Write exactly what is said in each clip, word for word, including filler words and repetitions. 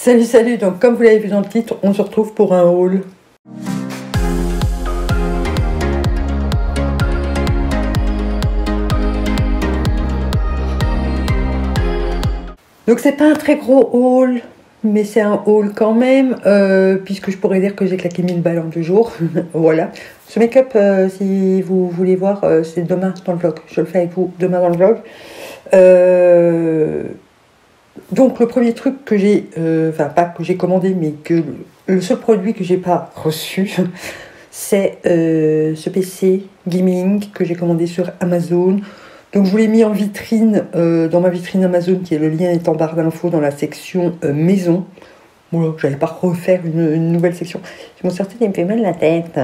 Salut, salut, donc comme vous l'avez vu dans le titre, on se retrouve pour un haul. Donc c'est pas un très gros haul, mais c'est un haul quand même, euh, puisque je pourrais dire que j'ai claqué mille balles en deux jours. Voilà. Ce make-up, euh, si vous voulez voir, euh, c'est demain dans le vlog. Je le fais avec vous demain dans le vlog. Euh... Donc le premier truc que j'ai, euh, enfin pas que j'ai commandé, mais que le, le seul produit que j'ai pas reçu, c'est euh, ce P C gaming que j'ai commandé sur Amazon. Donc je vous l'ai mis en vitrine, euh, dans ma vitrine Amazon, qui est le lien est en barre d'infos dans la section euh, maison. Bon, j'allais pas refaire une, une nouvelle section. Je m'en sortais, il me fait mal la tête.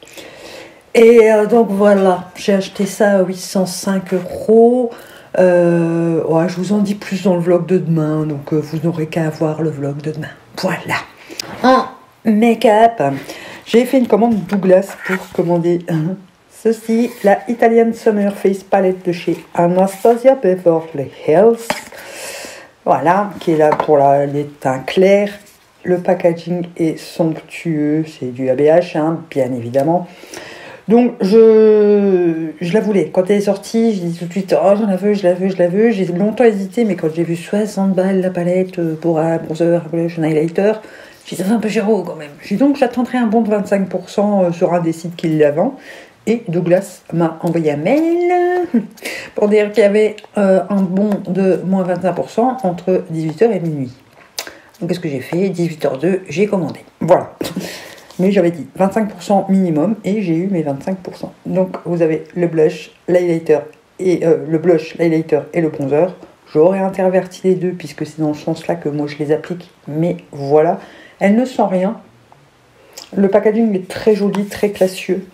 Et euh, donc voilà, j'ai acheté ça à huit cent cinq euros. Euh, ouais, je vous en dis plus dans le vlog de demain, donc euh, vous n'aurez qu'à voir le vlog de demain. Voilà. En make-up, j'ai fait une commande Douglas pour commander hein, ceci, la Italian Summer Face Palette de chez Anastasia Beverly Hills. Voilà, qui est là pour la, les teints clairs. Le packaging est somptueux, c'est du A B H, hein, bien évidemment. Donc, je, je la voulais. Quand elle est sortie, j'ai dit tout de suite, oh, j'en la veux, je la veux, je la veux. J'ai longtemps hésité, mais quand j'ai vu soixante balles la palette pour un bronzer, un blush, un highlighter, j'ai dit, ça fait un peu cher quand même. J'ai dit, donc, j'attendrai un bon de vingt-cinq pour cent sur un des sites qui la vend. Et Douglas m'a envoyé un mail pour dire qu'il y avait euh, un bon de moins vingt-cinq pour cent entre dix-huit heures et minuit. Donc, qu'est-ce que j'ai fait? dix-huit heures deux, j'ai commandé. Voilà. Mais j'avais dit vingt-cinq pour cent minimum et j'ai eu mes vingt-cinq pour cent. Donc vous avez le blush, l'highlighter et euh, le blush, l'highlighter et le bronzer. J'aurais interverti les deux puisque c'est dans ce sens-là que moi je les applique. Mais voilà, elle ne sent rien. Le packaging est très joli, très classieux.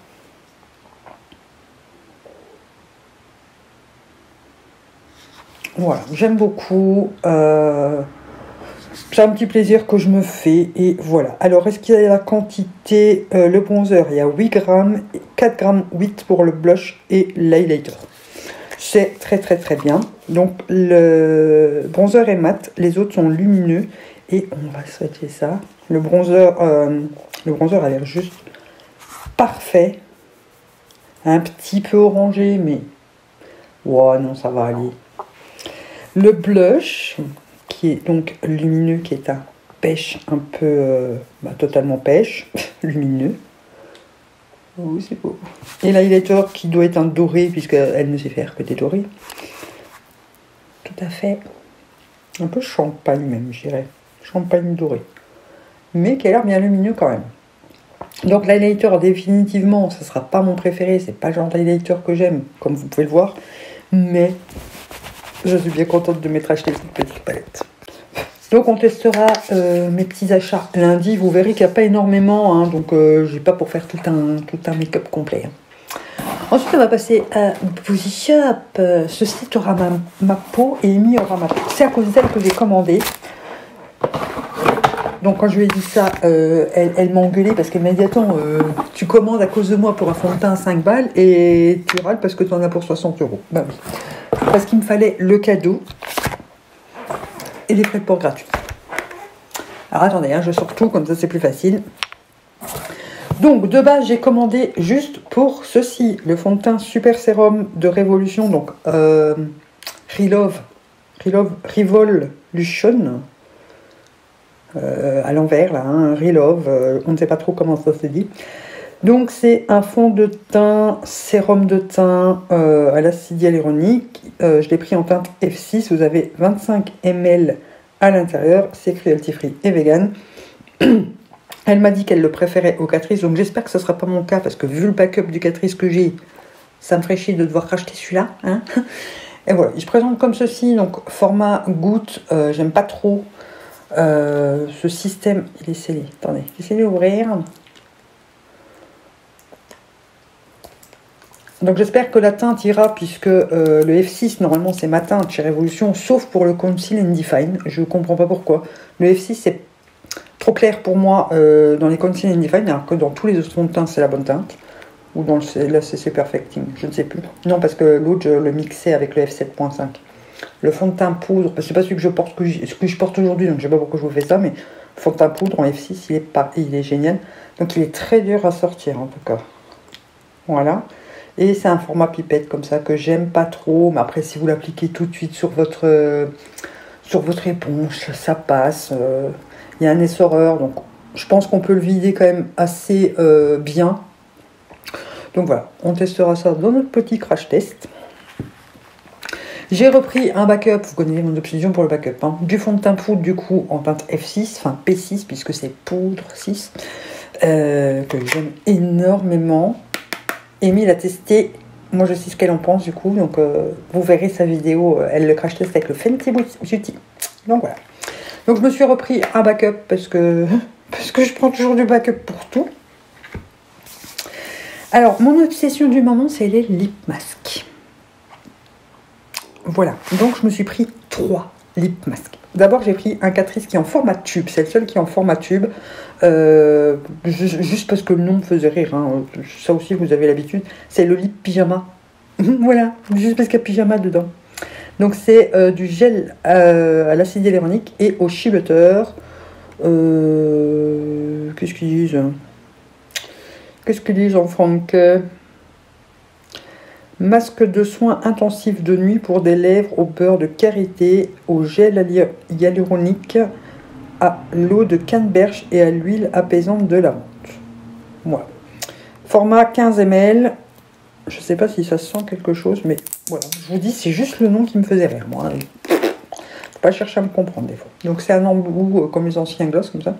Voilà, j'aime beaucoup. Euh... C'est un petit plaisir que je me fais et voilà. Alors, est-ce qu'il y a la quantité? euh, Le bronzer, il y a huit grammes, quatre grammes huit pour le blush et l'highlighter. C'est très très très bien. Donc, le bronzer est mat, les autres sont lumineux et on va swatcher ça. Le bronzer, euh, le bronzer a l'air juste parfait. Un petit peu orangé, mais... Ouais, non, ça va aller. Le blush... qui est donc lumineux, qui est un pêche un peu, euh, bah, totalement pêche, lumineux. Oh, c'est beau. Et l'highlighter qui doit être un doré, puisqu'elle ne sait faire que des dorés. Tout à fait. Un peu champagne même, je dirais. Champagne doré. Mais qui a l'air bien lumineux quand même. Donc l'highlighter, définitivement, ce ne sera pas mon préféré. C'est pas le genre d'highlighter que j'aime, comme vous pouvez le voir. Mais... je suis bien contente de m'être acheté cette petite palette. Donc on testera euh, mes petits achats lundi. Vous verrez qu'il n'y a pas énormément, hein, donc euh, j'ai pas pour faire tout un, tout un make-up complet. Hein. Ensuite on va passer à Boozy Shop. Euh, ce site aura ma, ma peau et Amy aura ma peau. C'est à cause d'elle que j'ai commandé. Donc quand je lui ai dit ça, euh, elle, elle m'a engueulé parce qu'elle m'a dit attends, euh, tu commandes à cause de moi pour un fond de teint à cinq balles et tu râles parce que tu en as pour soixante euros. Bah oui. Parce qu'il me fallait le cadeau et les frais de port gratuits. Alors attendez, hein, je sors tout, comme ça c'est plus facile. Donc de base j'ai commandé juste pour ceci, le fond de teint Super Sérum de Révolution, donc euh, Relove, Relove, Revolution, euh, à l'envers là, hein, Relove, euh, on ne sait pas trop comment ça se dit. Donc c'est un fond de teint, sérum de teint euh, à l'acide hyaluronique. Euh, je l'ai pris en teinte F six. Vous avez vingt-cinq millilitres à l'intérieur. C'est cruelty free et vegan. Elle m'a dit qu'elle le préférait au Catrice. Donc j'espère que ce ne sera pas mon cas. Parce que vu le backup du Catrice que j'ai, ça me ferait chier de devoir racheter celui-là. Hein, et voilà, il se présente comme ceci. Donc format goutte. Euh, J'aime pas trop euh, ce système. Il est scellé. Attendez, essayez d'ouvrir. Donc j'espère que la teinte ira, puisque euh, le F six, normalement, c'est ma teinte chez Révolution, sauf pour le Conceal and Define. Je ne comprends pas pourquoi. Le F six, c'est trop clair pour moi euh, dans les Conceal and Define, alors que dans tous les autres fonds de teint, c'est la bonne teinte. Ou dans le C C Perfecting, je ne sais plus. Non, parce que l'autre, je le mixais avec le F sept point cinq. le fond de teint poudre, c'est pas celui que je porte, que je, ce que je porte aujourd'hui, donc je sais pas pourquoi je vous fais ça, mais fond de teint poudre en F six, il est, pas, il est génial. Donc il est très dur à sortir en tout cas. Voilà. Et c'est un format pipette comme ça que j'aime pas trop, mais après si vous l'appliquez tout de suite sur votre, euh, sur votre éponge, ça passe. Euh, il y a un essoreur, donc je pense qu'on peut le vider quand même assez euh, bien. Donc voilà, on testera ça dans notre petit crash test. J'ai repris un backup, vous connaissez mon obsession pour le backup, hein, du fond de teint poudre du coup en teinte F six, enfin P six puisque c'est poudre six, euh, que j'aime énormément. Amy l'a testé, moi je sais ce qu'elle en pense du coup, donc euh, vous verrez sa vidéo, euh, elle le crash test avec le Fenty Beauty. Donc voilà. Donc je me suis repris un backup parce que, parce que je prends toujours du backup pour tout. Alors mon obsession du moment c'est les lip masks. Voilà, donc je me suis pris trois lip masks. D'abord j'ai pris un Catrice qui est en format tube, c'est le seul qui est en format tube. Euh, juste parce que le nom me faisait rire, hein. Ça aussi vous avez l'habitude, c'est le lip pyjama. Voilà, juste parce qu'il y a pyjama dedans. Donc c'est euh, du gel euh, à l'acide hyaluronique et au shea butter. Euh, Qu'est-ce qu'ils disent Qu'est-ce qu'ils disent en français? Masque de soins intensif de nuit pour des lèvres au beurre de karité, au gel hyaluronique, à l'eau de canneberge et à l'huile apaisante de lavande. Voilà. Format quinze millilitres. Je ne sais pas si ça sent quelque chose, mais voilà. Je vous dis, c'est juste le nom qui me faisait rire, moi. Faut pas chercher à me comprendre des fois. Donc c'est un embout euh, comme les anciens gloss, comme ça.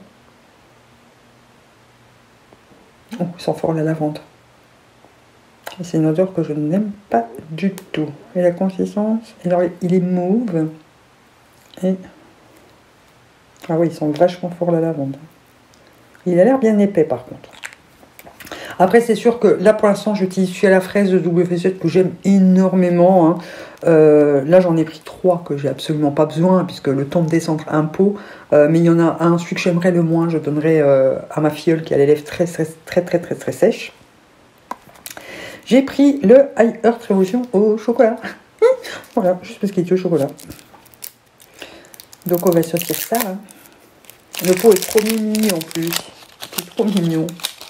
Oh, il sent fort la lavande. C'est une odeur que je n'aime pas du tout. Et la consistance, alors il est mauve. Et ah oui, il sent vachement fort la lavande. Il a l'air bien épais par contre. Après, c'est sûr que là pour l'instant, j'utilise celui à la fraise de W Z que j'aime énormément. Hein. Euh, là, j'en ai pris trois que j'ai absolument pas besoin puisque le temps de descendre un pot. Euh, mais il y en a un, celui que j'aimerais le moins, je donnerais euh, à ma filleule qui a les lèvres très, très, très, très, très, très sèches. J'ai pris le High Earth Revolution au chocolat. Voilà, juste parce qu'il est au chocolat. Donc on va sortir ça. Hein. Le pot est trop mini en plus. C'est trop mignon.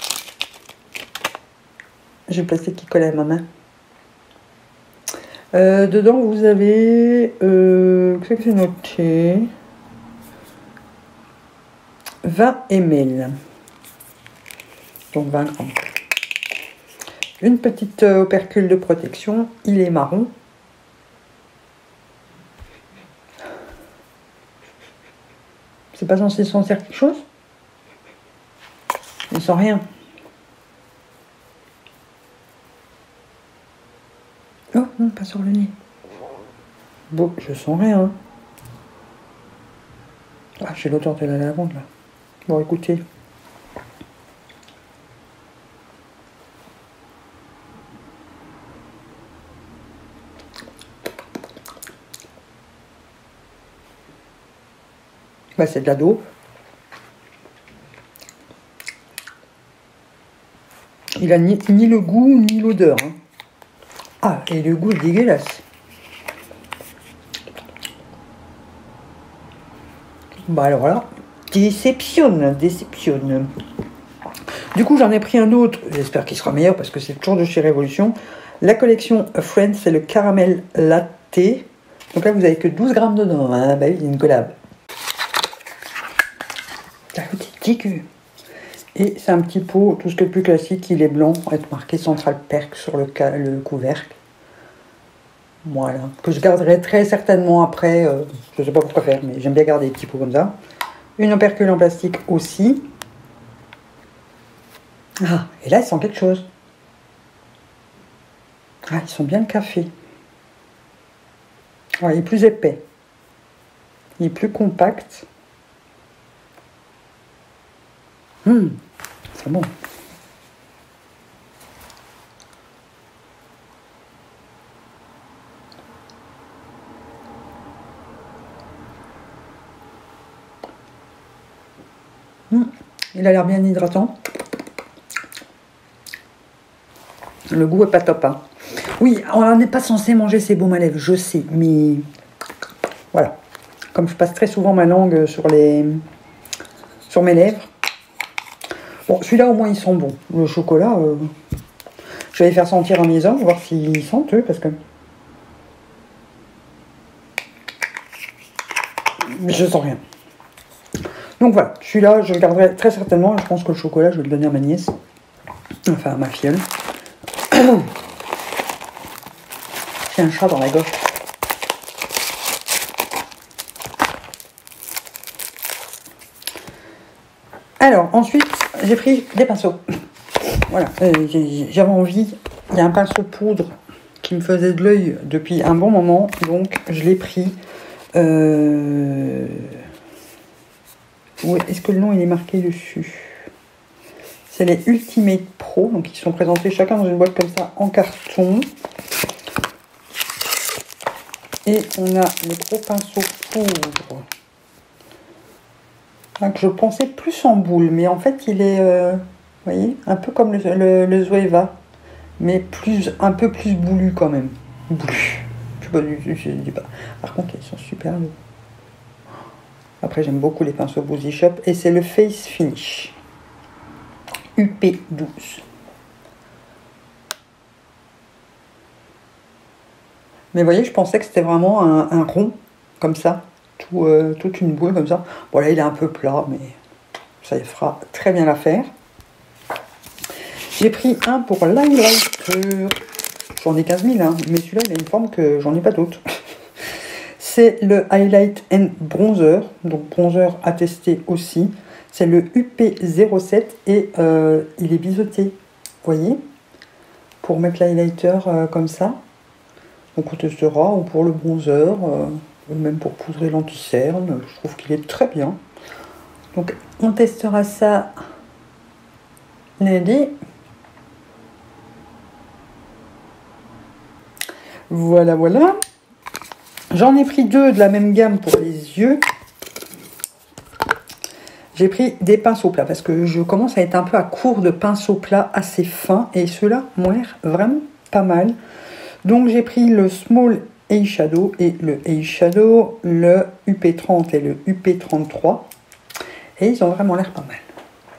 J'ai le plastique qui colle à ma main. Euh, dedans, vous avez... Euh, qu'est-ce que c'est noté? vingt millilitres. Donc vingt grammes. Une petite euh, opercule de protection. Il est marron. C'est pas censé sentir quelque chose? Il sent rien. Oh non, pas sur le nez. Bon, je sens rien. Ah, j'ai l'odeur de la lavande là. Bon, écoutez. Bah, c'est de la dope. Il a ni, ni le goût ni l'odeur. Hein. Ah, et le goût est dégueulasse. Bah alors là, déceptionne, déceptionne. Du coup, j'en ai pris un autre. J'espère qu'il sera meilleur parce que c'est toujours de chez Révolution. La collection Friends, c'est le caramel latte. Donc là, vous avez que douze grammes dedans. Hein. Bah oui, il y a une collab. Et c'est un petit pot, tout ce qui est plus classique, il est blanc, avec marqué Central Perk sur le, le couvercle. Voilà, que je garderai très certainement après, euh, je ne sais pas pourquoi faire, mais j'aime bien garder des petits pots comme ça. Une opercule en plastique aussi. Ah, et là, il sent quelque chose. Ah, ils sont bien le café. Ah, il est plus épais. Il est plus compact. Hum, c'est bon. Hum, il a l'air bien hydratant. Le goût est pas top. Hein. Oui, on n'est pas censé manger ses baumes à lèvres, je sais, mais comme je passe très souvent ma langue sur, les, sur mes lèvres. Bon, celui-là, au moins, il sent bon. Le chocolat, euh, je vais les faire sentir à mes hommes, voir s'ils sentent, eux, parce que... je sens rien. Donc voilà, celui-là, je le garderai très certainement. Je pense que le chocolat, je vais le donner à ma nièce. Enfin, à ma filleule. J'ai un chat dans la gorge. Alors, ensuite, j'ai pris des pinceaux. Voilà, euh, j'avais envie. Il y a un pinceau poudre qui me faisait de l'œil depuis un bon moment. Donc, je l'ai pris. Euh... Ouais, est-ce que le nom il est marqué dessus? C'est les Ultimate Pro. Donc, ils sont présentés chacun dans une boîte comme ça en carton. Et on a les gros pinceaux poudre. Hein, que je pensais plus en boule, mais en fait il est, euh, vous voyez, un peu comme le, le, le Zoeva, mais plus, un peu plus boulu quand même. Boulu. Je sais pas du tout, je dis pas. Par contre, ils sont super lourds. Après, j'aime beaucoup les pinceaux Boozy Shop et c'est le Face Finish U P douze. Mais vous voyez, je pensais que c'était vraiment un, un rond, comme ça, tout, euh, toute une boule comme ça. Bon là, il est un peu plat, mais ça fera très bien l'affaire. J'ai pris un pour l'highlighter. J'en ai quinze mille, hein, mais celui-là, il a une forme que j'en ai pas d'autres. C'est le Highlight and Bronzer, donc bronzer à tester aussi. C'est le U P zéro sept et euh, il est biseauté, vous voyez, pour mettre l'highlighter euh, comme ça. Donc on testera, ou pour le bronzer, euh, ou même pour poudrer l'anti-cerne. Je trouve qu'il est très bien. Donc on testera ça lundi. Voilà, voilà. J'en ai pris deux de la même gamme pour les yeux. J'ai pris des pinceaux plats parce que je commence à être un peu à court de pinceaux plats assez fins. Et ceux-là m'ont l'air vraiment pas mal. Donc j'ai pris le Small Eyeshadow et le Eyeshadow, le U P trente et le U P trente-trois. Et ils ont vraiment l'air pas mal.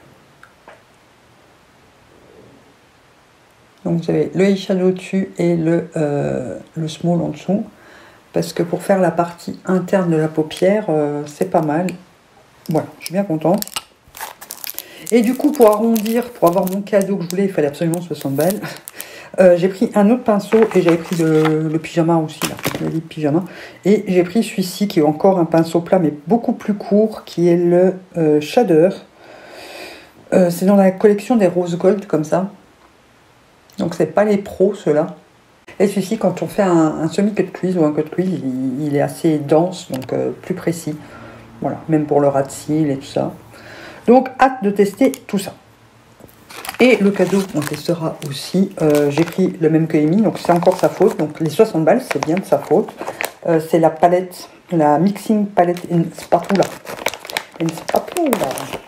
Donc vous avez le Eyeshadow dessus et le, euh, le Small en dessous. Parce que pour faire la partie interne de la paupière, euh, c'est pas mal. Voilà, je suis bien contente. Et du coup, pour arrondir, pour avoir mon cadeau que je voulais, il fallait absolument soixante balles. Euh, j'ai pris un autre pinceau et j'avais pris le, le pyjama aussi, là, le lit pyjama. Et j'ai pris celui-ci qui est encore un pinceau plat, mais beaucoup plus court, qui est le euh, Shader. Euh, c'est dans la collection des Rose Gold, comme ça. Donc, c'est pas les pros, ceux-là. Et celui-ci, quand on fait un, un semi-cut crease ou un cut crease, il, il est assez dense, donc euh, plus précis. Voilà, même pour le ras de cils et tout ça. Donc, hâte de tester tout ça. Et le cadeau, on testera aussi. Euh, j'ai pris le même que Amy, donc c'est encore sa faute. Donc les soixante balles, c'est bien de sa faute. Euh, c'est la palette, la Mixing Palette in Spatula. In Spatula.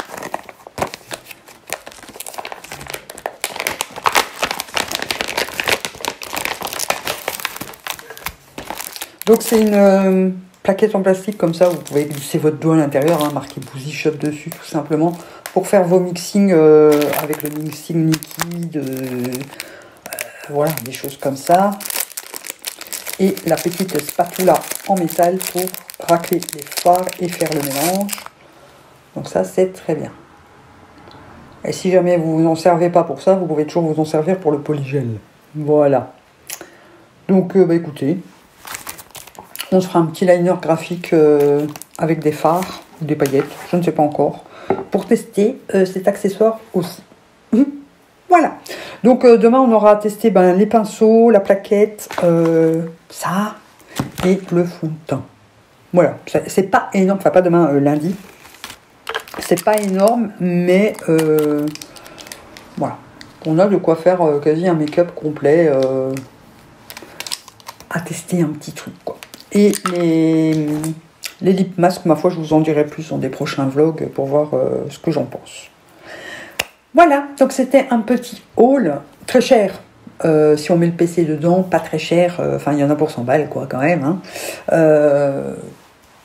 Donc c'est une euh, plaquette en plastique comme ça. Vous pouvez glisser votre doigt à l'intérieur, hein, marqué Boozy Shop dessus, tout simplement. Pour faire vos mixings euh, avec le mixing liquide, euh, euh, voilà, des choses comme ça. Et la petite spatula en métal pour racler les fards et faire le mélange. Donc ça, c'est très bien. Et si jamais vous vous en servez pas pour ça, vous pouvez toujours vous en servir pour le polygel. Voilà. Donc, euh, bah écoutez, on se fera un petit liner graphique euh, avec des fards ou des paillettes, je ne sais pas encore, pour tester euh, cet accessoire aussi. Voilà. Donc euh, demain, on aura testé ben, les pinceaux, la plaquette, euh, ça et le fond de teint. Voilà. C'est pas énorme, enfin pas demain, euh, lundi. C'est pas énorme, mais euh, voilà. On a de quoi faire euh, quasi un make-up complet euh, à tester un petit truc, quoi. Et les, les lip masks, ma foi, je vous en dirai plus dans des prochains vlogs pour voir euh, ce que j'en pense. Voilà, donc c'était un petit haul très cher. Euh, si on met le P C dedans, pas très cher. Enfin, euh, il y en a pour cent balles, quoi, quand même. Hein. Euh,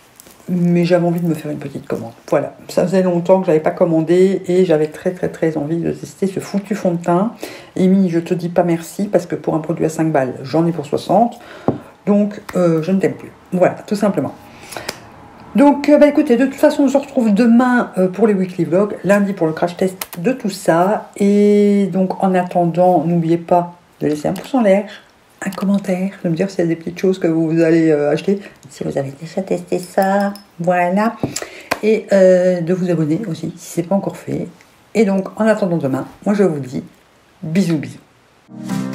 mais j'avais envie de me faire une petite commande. Voilà, ça faisait longtemps que je n'avais pas commandé et j'avais très très très envie de tester ce foutu fond de teint. Amy, je te dis pas merci parce que pour un produit à cinq balles, j'en ai pour soixante. Donc, euh, je ne t'aime plus. Voilà, tout simplement. Donc, euh, bah écoutez, de toute façon, on se retrouve demain euh, pour les weekly vlogs, lundi pour le crash test de tout ça. Et donc, en attendant, n'oubliez pas de laisser un pouce en l'air, un commentaire, de me dire s'il y a des petites choses que vous allez euh, acheter, si vous avez déjà testé ça, voilà. Et euh, de vous abonner aussi, si ce n'est pas encore fait. Et donc, en attendant demain, moi je vous dis bisous bisous.